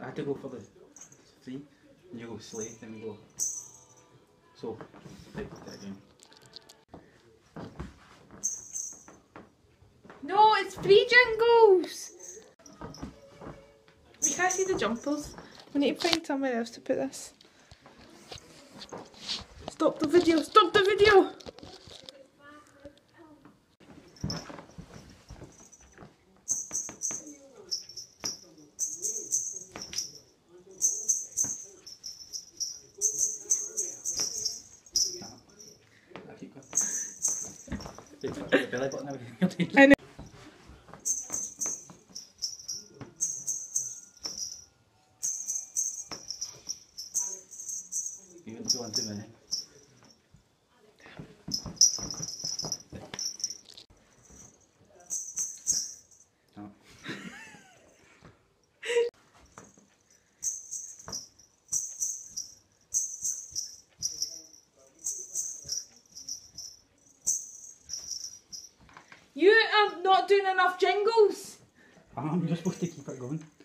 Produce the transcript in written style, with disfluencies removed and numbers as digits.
had to go for the 3, and you go sleigh, then we go. So, repeat it again. No, it's 3 jingles! We can't see the jumpers. We need to find somewhere else to put this. Stop the video! Stop the video! I know. You wouldn't go on too many. No. You are not doing enough jingles! You're supposed to keep it going.